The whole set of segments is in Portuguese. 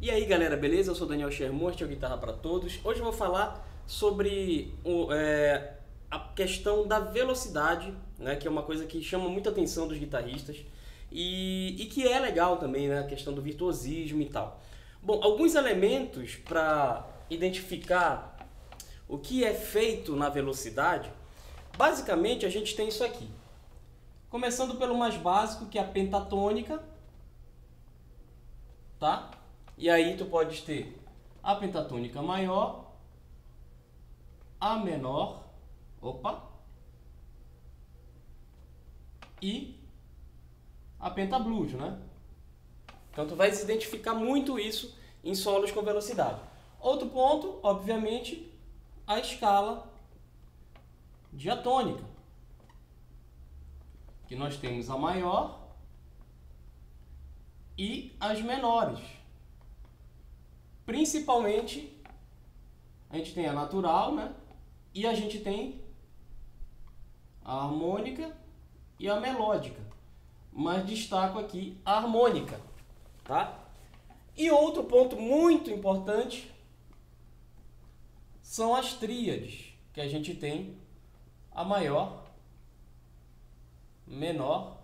E aí galera, beleza? Eu sou Daniel Sherman, este é o Guitarra para Todos. Hoje eu vou falar sobre a questão da velocidade, né, que é uma coisa que chama muita atenção dos guitarristas e que é legal também, né, a questão do virtuosismo e tal. Bom, alguns elementos para identificar o que é feito na velocidade, basicamente a gente tem isso aqui. Começando pelo mais básico, que é a pentatônica, tá? E aí tu pode ter a pentatônica maior, a menor, e a pentablues, né? Então tu vai identificar muito isso em solos com velocidade. Outro ponto, obviamente, a escala diatônica, que nós temos a maior e as menores. Principalmente, a gente tem a natural, né? E a gente tem a harmônica e a melódica. Mas destaco aqui a harmônica, tá? E outro ponto muito importante são as tríades, que a gente tem a maior, menor,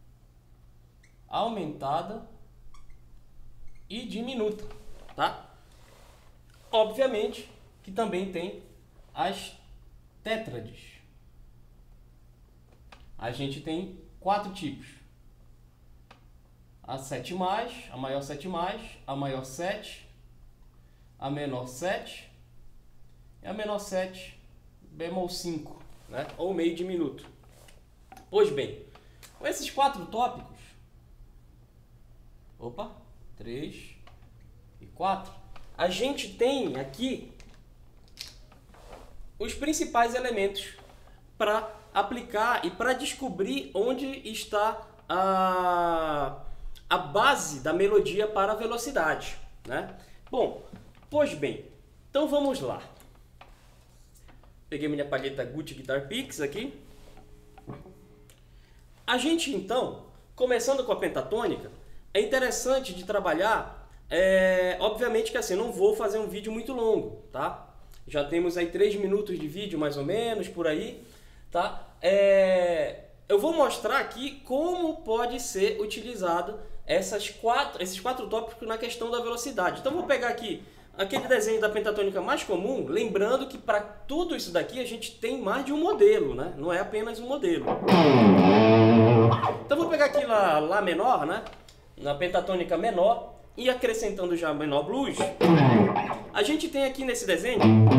aumentada e diminuta, tá? Obviamente que também tem as tétrades. A gente tem 4 tipos. A 7+, a maior 7+, a maior 7, a menor 7 e a menor 7 bemol 5, né? Ou meio diminuto. Pois bem, com esses 4 tópicos, 3 e 4, a gente tem aqui os principais elementos para aplicar e para descobrir onde está a base da melodia para a velocidade, né? Bom, pois bem, então vamos lá. Peguei minha palheta Gucci Guitar Picks aqui. A gente então, começando com a pentatônica, é interessante de trabalhar. Obviamente que assim, não vou fazer um vídeo muito longo, tá? Já temos aí 3 minutos de vídeo mais ou menos, por aí, tá? Eu vou mostrar aqui como pode ser utilizado esses 4 tópicos na questão da velocidade. Então vou pegar aqui aquele desenho da pentatônica mais comum, lembrando que para tudo isso daqui a gente tem mais de um modelo, né? Não é apenas um modelo. Então vou pegar aqui Lá menor, né? Na pentatônica menor, e acrescentando já menor blues, a gente tem aqui nesse desenho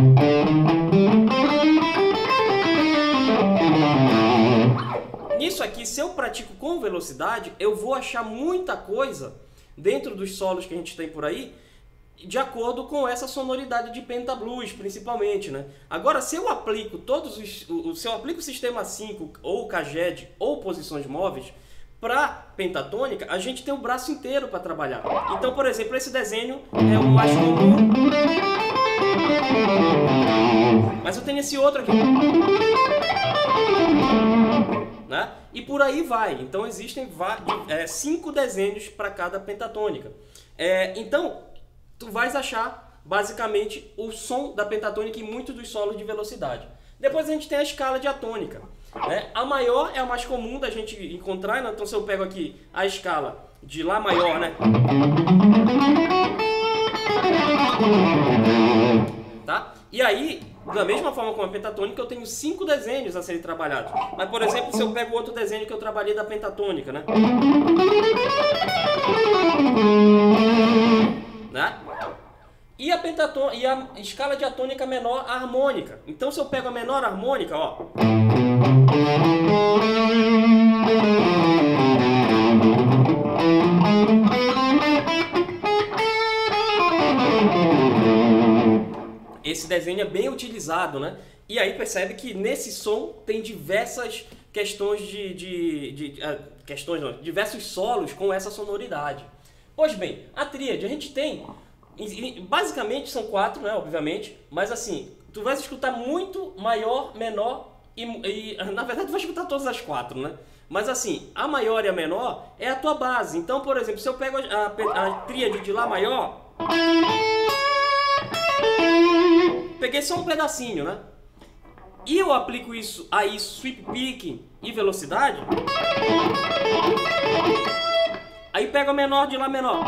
nisso aqui, se eu pratico com velocidade, eu vou achar muita coisa dentro dos solos que a gente tem por aí, de acordo com essa sonoridade de pentablues, principalmente, né? Agora, se eu aplico se eu aplico o sistema 5 ou Caged ou posições móveis para pentatônica, a gente tem o braço inteiro para trabalhar. Então, por exemplo, esse desenho é o mais comum, mas eu tenho esse outro aqui, né? E por aí vai. Então existem 5 desenhos para cada pentatônica. Então, tu vais achar basicamente o som da pentatônica em muitos dos solos de velocidade. Depois a gente tem a escala diatônica, né? A maior é a mais comum da gente encontrar, né? Então se eu pego aqui a escala de Lá maior, né? Tá? E aí, da mesma forma como a pentatônica, eu tenho 5 desenhos a serem trabalhados. Mas, por exemplo, se eu pego outro desenho que eu trabalhei da pentatônica, né? E a escala diatônica menor, a harmônica. Então, se eu pego a menor harmônica, ó. Esse desenho é bem utilizado, né? E aí percebe que nesse som tem diversas questões diversos solos com essa sonoridade. Pois bem, a tríade, a gente tem, basicamente são 4, né, obviamente, mas assim, tu vais escutar muito maior, menor e na verdade tu vai escutar todas as 4, né? Mas assim, a maior e a menor é a tua base. Então, por exemplo, se eu pego a tríade de Lá maior, Peguei só um pedacinho, né? E eu aplico isso aí, sweep picking e velocidade. Aí pego a menor de Lá menor.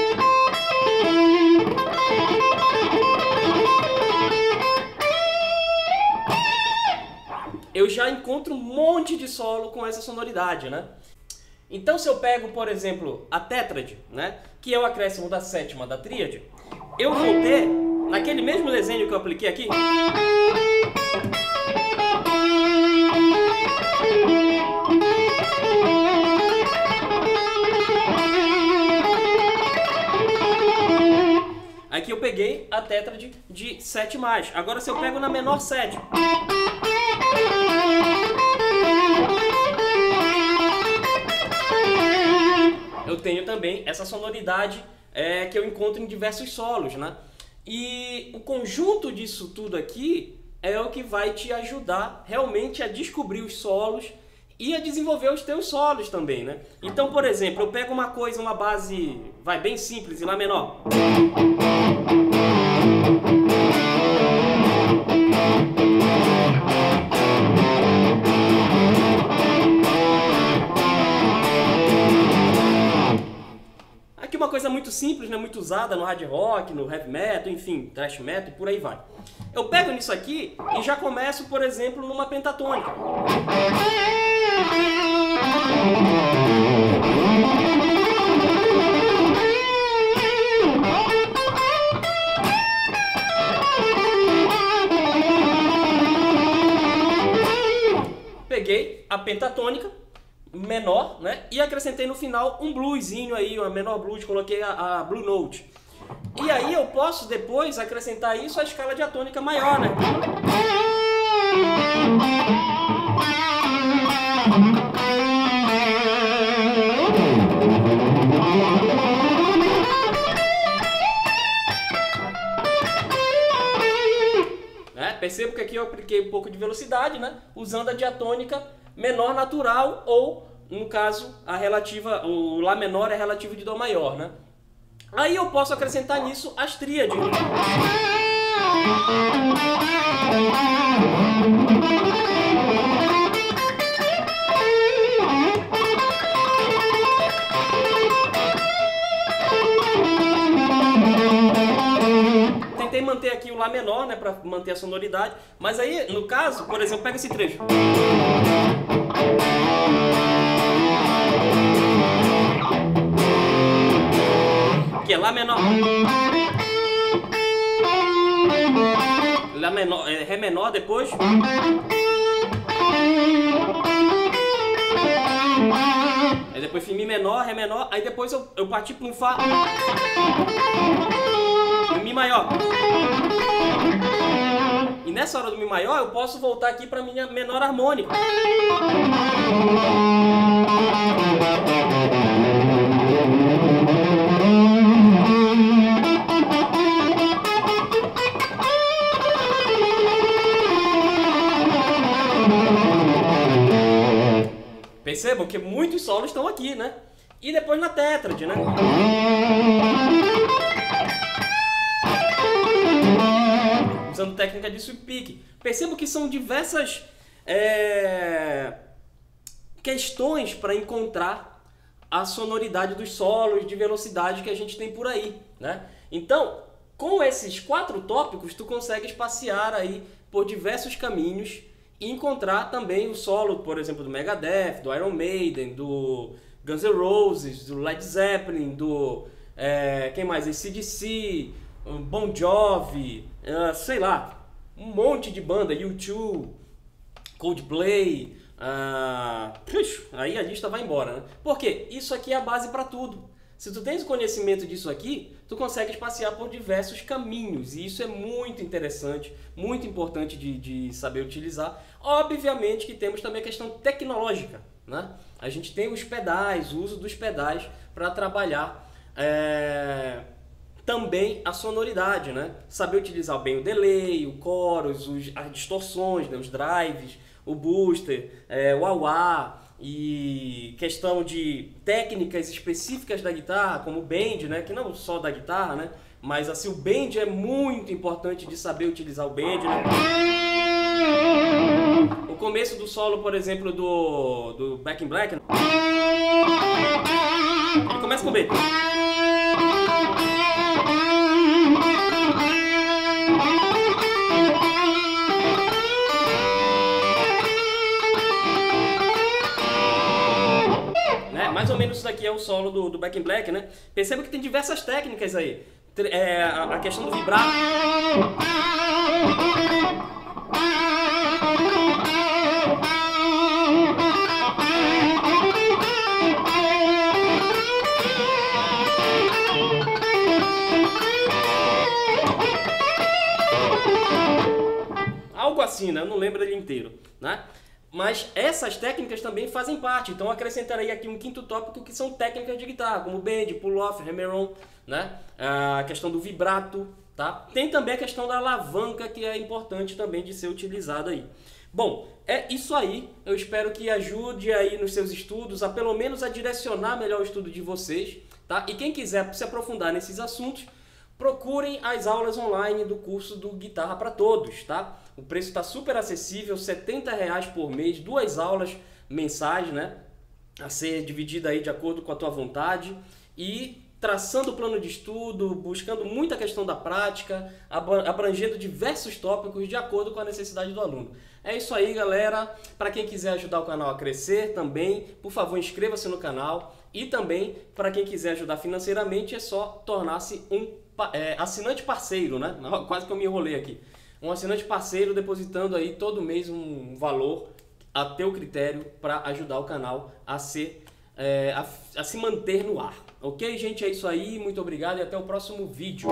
Eu já encontro um monte de solo com essa sonoridade, né? Então se eu pego, por exemplo, a tétrade, né, que é o acréscimo da sétima da tríade, eu vou ter, naquele mesmo desenho que eu apliquei aqui, aqui eu peguei a tétrade de 7+. Agora se eu pego na menor 7, eu tenho também essa sonoridade que eu encontro em diversos solos, né? E o conjunto disso tudo aqui é o que vai te ajudar realmente a descobrir os solos e a desenvolver os teus solos também, né? Então, por exemplo, eu pego uma coisa, uma base, vai bem simples, em Lá menor. Aqui uma coisa muito simples, né? Muito usada no hard rock, no heavy metal, enfim, thrash metal e por aí vai. Eu pego nisso aqui e já começo, por exemplo, numa pentatônica. Peguei a pentatônica menor, né? E acrescentei no final um bluesinho aí, uma menor blues, coloquei a blue note. E aí eu posso depois acrescentar isso à escala diatônica maior, né? Percebo que aqui eu apliquei um pouco de velocidade, né? Usando a diatônica menor natural ou, no caso, a relativa, o Lá menor é relativo de Dó maior, né? Aí eu posso acrescentar nisso as tríades. Tentei manter aqui o Lá menor, né, para manter a sonoridade, mas aí, no caso, por exemplo, pega esse trecho. Que é Lá menor. Lá menor, Ré menor depois. Aí depois Mi menor, Ré menor, aí depois eu parti para um Fá. Mi maior. E nessa hora do Mi maior eu posso voltar aqui para minha menor harmônica. Percebam que muitos solos estão aqui, né? E depois na tétrade, né? Usando técnica de sweep pick. Percebo que são diversas questões para encontrar a sonoridade dos solos de velocidade que a gente tem por aí, né? Então, com esses 4 tópicos, tu consegues passear aí por diversos caminhos e encontrar também o solo, por exemplo, do Megadeth, do Iron Maiden, do Guns N' Roses, do Led Zeppelin, do quem mais? AC/DC, Bon Jovi, sei lá, um monte de banda, U2, Coldplay, aí a lista vai embora, né? Porque isso aqui é a base para tudo. Se tu tens o conhecimento disso aqui, tu consegues passear por diversos caminhos, e isso é muito interessante, muito importante de saber utilizar. Obviamente que temos também a questão tecnológica, né? A gente tem os pedais, o uso dos pedais para trabalhar também a sonoridade, né? Saber utilizar bem o delay, o chorus, as distorções, né? Os drives, o booster, o wah-wah, e questão de técnicas específicas da guitarra, como o bend, né? Que não só da guitarra, né? Mas assim, o bend é muito importante de saber utilizar o bend, né? O começo do solo, por exemplo, do Back in Black, né? Ele começa com o B. Né? Mais ou menos isso daqui é o solo do Back in Black, né? Perceba que tem diversas técnicas aí. A questão do vibrato. Algo assim, né? Eu não lembro ele inteiro, né? Mas essas técnicas também fazem parte. Então eu acrescentarei aqui um quinto tópico que são técnicas de guitarra, como bend, pull-off, hammer-on, né? A questão do vibrato, tá? Tem também a questão da alavanca, que é importante também de ser utilizada aí. Bom, é isso aí. Eu espero que ajude aí nos seus estudos, a pelo menos a direcionar melhor o estudo de vocês, tá? E quem quiser se aprofundar nesses assuntos, procurem as aulas online do curso do Guitarra para Todos, tá? O preço está super acessível, R$ 70 por mês, 2 aulas mensais, né? A ser dividida aí de acordo com a tua vontade e traçando o plano de estudo, buscando muita questão da prática, abrangendo diversos tópicos de acordo com a necessidade do aluno. É isso aí, galera. Para quem quiser ajudar o canal a crescer também, por favor, inscreva-se no canal. E também, para quem quiser ajudar financeiramente, é só tornar-se um assinante parceiro, né? Quase que eu me enrolei aqui. Um assinante parceiro depositando aí todo mês um valor a teu critério para ajudar o canal a se manter no ar. Ok, gente? É isso aí. Muito obrigado e até o próximo vídeo.